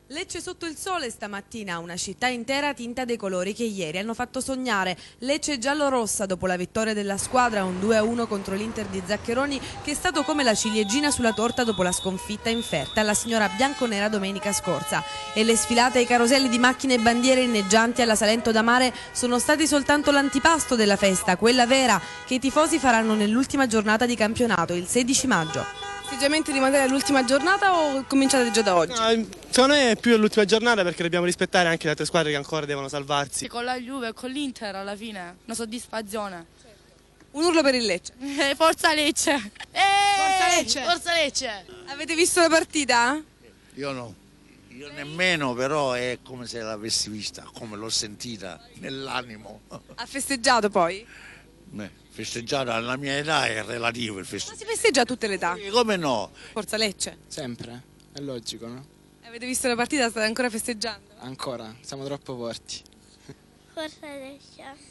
Lecce sotto il sole stamattina, una città intera tinta dei colori che ieri hanno fatto sognare. Lecce giallo-rossa dopo la vittoria della squadra, un 2-1 contro l'Inter di Zaccheroni, che è stato come la ciliegina sulla torta dopo la sconfitta inferta alla signora bianconera domenica scorsa. E le sfilate ai caroselli di macchine e bandiere inneggianti alla Salento da Mare sono stati soltanto l'antipasto della festa, quella vera, che i tifosi faranno nell'ultima giornata di campionato, il 16 maggio. Atteggiamenti rimanere all'ultima giornata o cominciate già da oggi? No, secondo me è più l'ultima giornata perché dobbiamo rispettare anche le altre squadre che ancora devono salvarsi. Con la Juve e con l'Inter alla fine, una soddisfazione. Un urlo per il Lecce. Forza Lecce! Forza Lecce! Forza Lecce! Avete visto la partita? Io no, io nemmeno, però è come se l'avessi vista, come l'ho sentita nell'animo. Ha festeggiato poi? Festeggiare alla mia età è relativo il Ma festeggiare. si festeggia a tutte le età. Come no? Forza Lecce. Sempre, è logico, no? Avete visto la partita? State ancora festeggiando? Ancora, siamo troppo forti. Forza Lecce.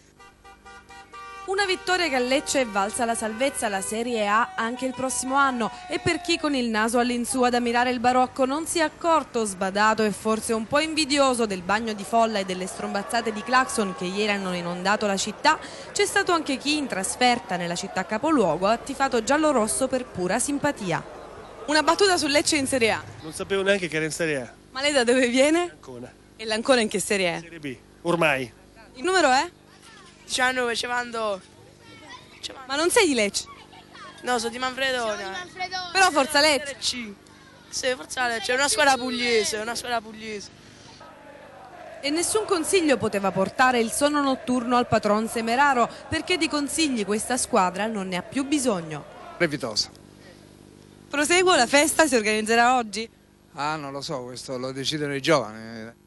Una vittoria che a Lecce è valsa la salvezza alla Serie A anche il prossimo anno, e per chi con il naso all'insù ad ammirare il barocco non si è accorto, sbadato e forse un po' invidioso del bagno di folla e delle strombazzate di clacson che ieri hanno inondato la città, c'è stato anche chi in trasferta nella città capoluogo ha tifato giallo-rosso per pura simpatia. Una battuta sul Lecce in Serie A. Non sapevo neanche che era in Serie A. Ma lei da dove viene? Ancora. E l'Ancona in che serie è? Serie B, ormai. Il numero è? 19, ci mando. Ma non sei di Lecce? No, sono di Manfredonia. Però Forza Lecce. Sì, Forza Lecce, è una squadra pugliese, E nessun consiglio poteva portare il sonno notturno al patron Semeraro, perché di consigli questa squadra non ne ha più bisogno. Revitosa. Proseguo, la festa si organizzerà oggi? Ah, non lo so, questo lo decidono i giovani.